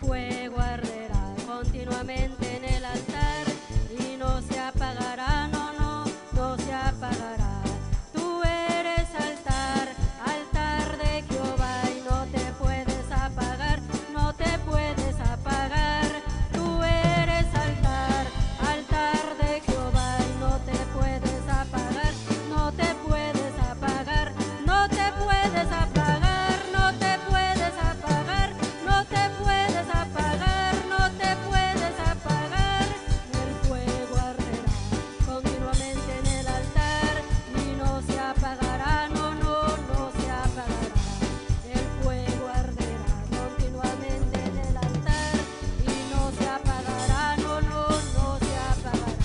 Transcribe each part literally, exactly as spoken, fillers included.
fuego arderá continuamente en el altar y no se apagará, no, no, no se apagará. Tú eres altar, altar de Jehová y no te puedes apagar, no te puedes apagar. Tú eres altar, altar de Jehová y no te puedes apagar, no te puedes apagar, no te puedes apagar, no te puedes apagar, no te puedes apagar, no te puedes apagar. El fuego arderá continuamente en el altar y no se apagará, no, no, no se apagará. El fuego arderá continuamente en el altar y no se apagará, no, no, no se apagará.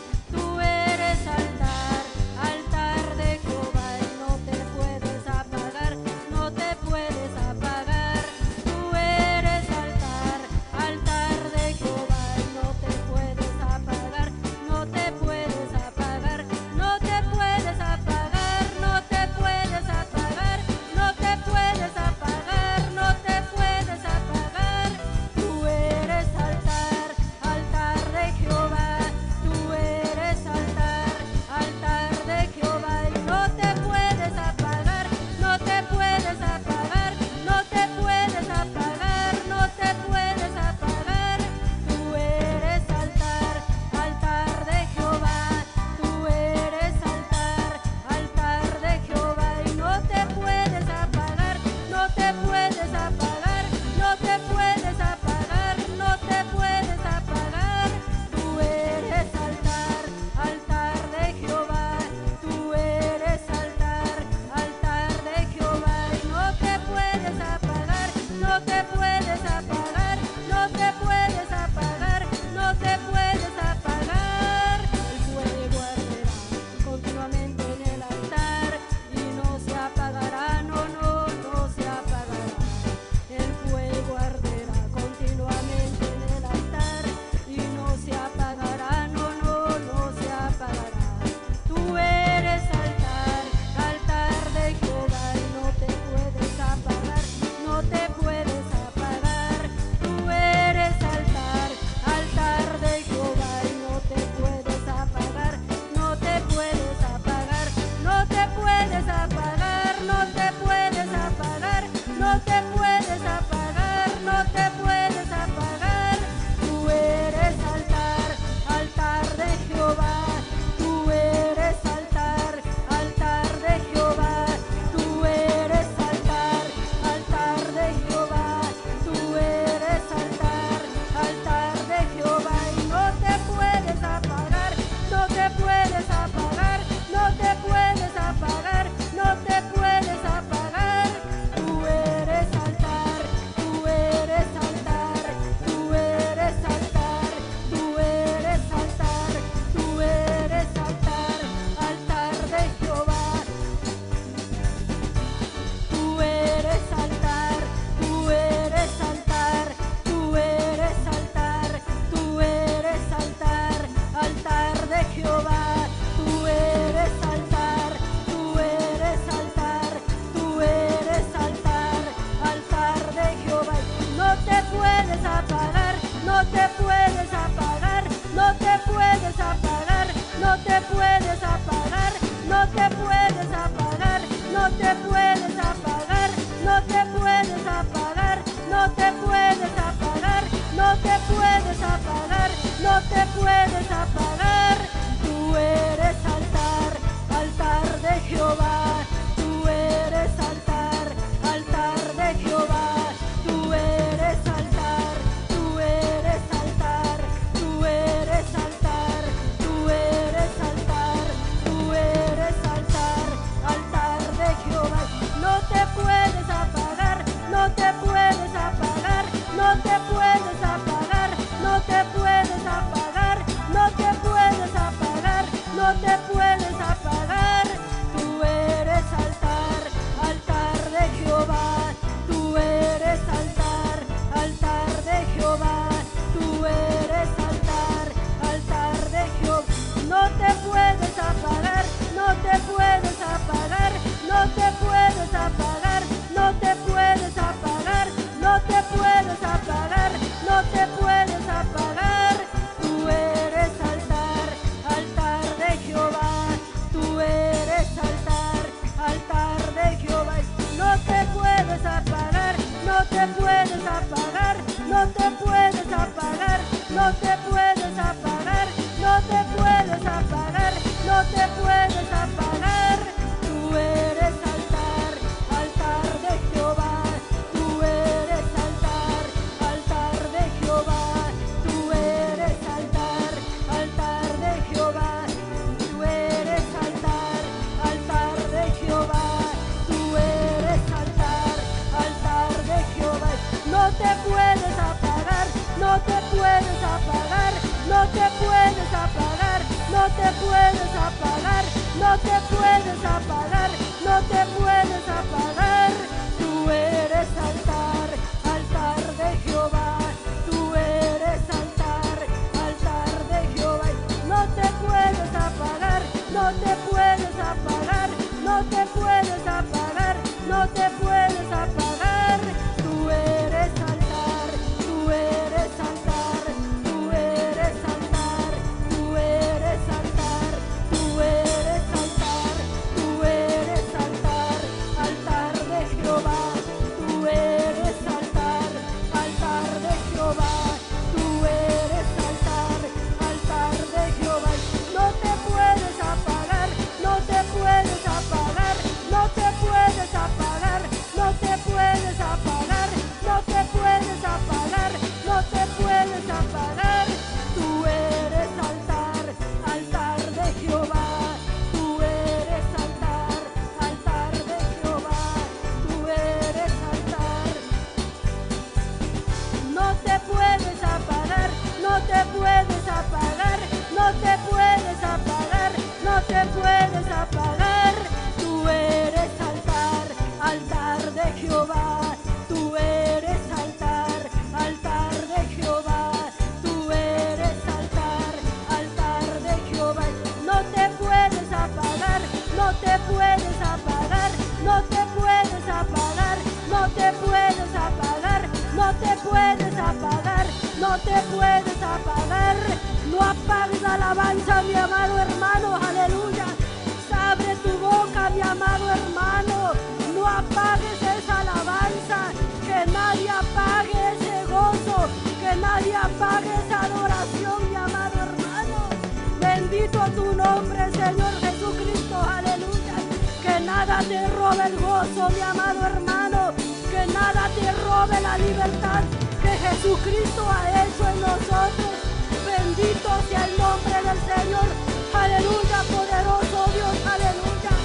Tú eres altar, altar de Jehová y no te puedes apagar, no te puedes apagar. Tú eres altar, altar de Jehová y no te puedes apagar, no te puedes apagar, no te puedes apagar, no te puedes apagar, no te puedes apagar, no te puedes apagar. Tú eres altar, altar de Jehová, tú eres altar, altar de Jehová y no te puedes apagar, no te puedes apagar, no te puedes apagar, no te puedes apagar. Tú eres altar, altar de Jehová, tú eres altar, altar de Jehová y no te puedes apagar, no te puedes apagar, no te puedes apagar, no te puedes apagar. Tú eres altar, altar de Jehová, tú eres altar, altar de Jehová y no te puedes apagar, no te puedes apagar, no te puedes apagar, no te puedes apagar. El fuego arderá continuamente en el altar y no se apagará, no, no, no se apagará. El fuego arderá continuamente en el altar y no se apagará, no, no, no se apagará. Tú eres altar, altar de Jehová y no te puedes apagar, no te puedes apagar. Tú eres altar, altar de Jehová y no te puedes apagar, no te puedes apagar, no te puedes apagar, no te puedes apagar, no te puedes apagar, no te puedes apagar. Tú eres altar, altar de Jehová, tú eres altar, altar de Jehová, tú eres altar, altar de Jehová, tú eres altar, altar de Jehová y no te puedes apagar, no te puedes apagar, no te puedes apagar, no te puedes apagar. Tú eres altar, tú eres altar, tú eres altar, tú eres altar, tú eres altar, altar de Jehová. Tú eres altar, tú eres altar, tú eres altar, tú eres altar, altar de Jehová. Tú eres altar, tú eres altar, tú eres altar, altar de Jehová. No te puedes apagar, no te puedes apagar, no te puedes apagar, no te puedes apagar, no te puedes apagar, no te puedes apagar, no te puedes apagar, no te puedes apagar, no te puedes apagar, no te puedes apagar. Tú eres altar, altar de Jehová, tú eres altar, altar de Jehová, tú eres altar, tú eres altar, tú eres altar, tú eres altar, tú eres altar, altar de Jehová. No te puedes apagar, no te puedes apagar, no te puedes apagar, no te puedes apagar, no te puedes apagar, no te puedes apagar, no te puedes apagar, no te puedes apagar, no te puedes apagar, no te puedes apagar. Tú eres altar, altar de Jehová, tú eres altar, altar de Jehová. No te puedes apagar, no te puedes apagar, no te puedes apagar, no te puedes apagar. Tú eres altar, tú eres altar, tú eres altar, tú eres altar, tú eres altar, tú eres altar, altar de Jehová. Tú eres altar, altar de Jehová. Tú eres altar, altar de Jehová. No te puedes apagar, no te puedes apagar, no te puedes apagar, no te puedes apagar, no te puedes apagar, no te puedes apagar. Tú eres altar, altar de Jehová. Tú eres altar, altar de Jehová. Tú eres altar. No te puedes apagar, no te puedes apagar, no te puedes apagar, no te puedes apagar. Tú eres altar, altar de Jehová. Tú eres altar, altar de Jehová. Tú eres altar, altar de Jehová. No te puedes apagar, no te puedes apagar, no te puedes apagar, no te puedes apagar, no te puedes apagar, no te puedes apagar. No apagues la alabanza, mi amado hermano, aleluya. Abre tu boca, mi amado hermano. No apagues esa alabanza, que nadie apague ese gozo, que nadie apague esa adoración, mi amado hermano. Bendito tu nombre, Señor Jesucristo, aleluya. Que nada te robe el gozo, mi amado hermano, que nada te robe la libertad que Jesucristo ha hecho en nosotros. Bendito sea el nombre del Señor, aleluya, poderoso Dios, aleluya.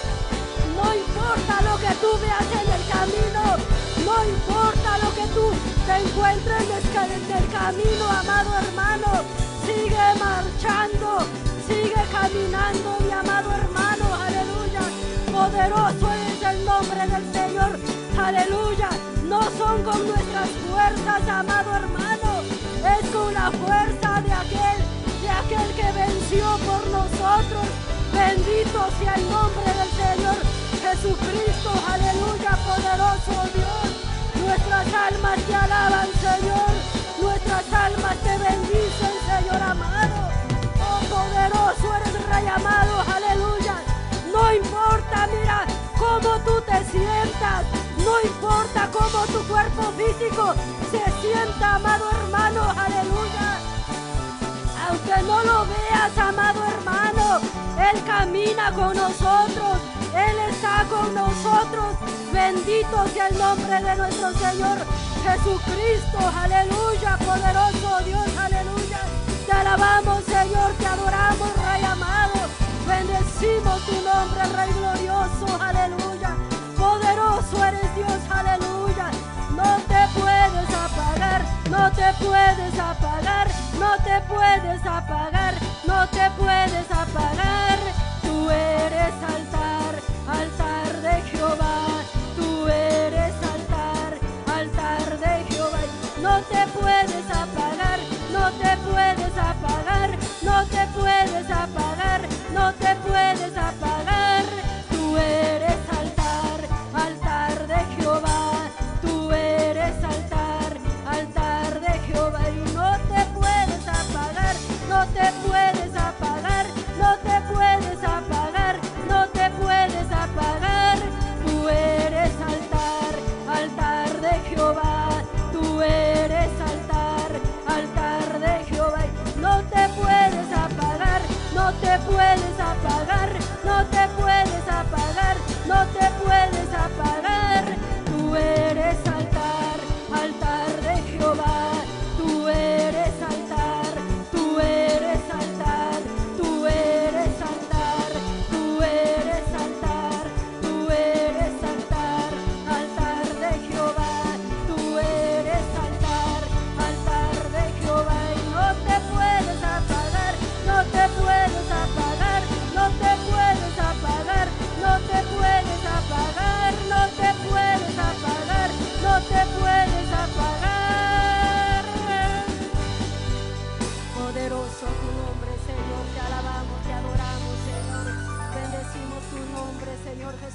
No importa lo que tú veas en el camino, no importa lo que tú te encuentres en el camino, amado hermano, sigue marchando, sigue caminando, mi amado hermano, aleluya. Poderoso es el nombre del Señor, aleluya. No son con nuestras fuerzas, amado hermano, es con la fuerza de aquel, de aquel que venció por nosotros. Bendito sea el nombre del Señor Jesucristo, aleluya, poderoso Dios. Nuestras almas te alaban, Señor, nuestras almas te bendicen, Señor amado. Oh, poderoso eres, Rey amado, aleluya. No importa, mira, cómo tú te sientas, no importa cómo tu cuerpo físico se sienta, amado hermano, aleluya. Aunque no lo veas, amado hermano, Él camina con nosotros, Él está con nosotros. Bendito sea el nombre de nuestro Señor Jesucristo, aleluya, poderoso Dios, aleluya. Te alabamos, Señor, te adoramos, Rey amado. Bendecimos tu nombre, Rey glorioso, aleluya. Poderoso eres Dios, aleluya. No te puedes apagar, no te puedes apagar, no te puedes apagar, no te puedes apagar. Tú eres altar, altar de Jehová. Tú eres altar, altar de Jehová. No te puedes apagar, no te puedes apagar, no te puedes apagar, no te puedes apagar. Tú eres altar, altar de Jehová. Tú eres altar, altar de Jehová. Y no te puedes apagar, no te puedes apagar, no te puedes apagar, no te puedes apagar. Tú eres altar, altar de Jehová. Tú eres altar, altar de Jehová. No te puedes apagar, no te puedes apagar, no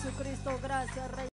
Jesucristo, gracias, Rey.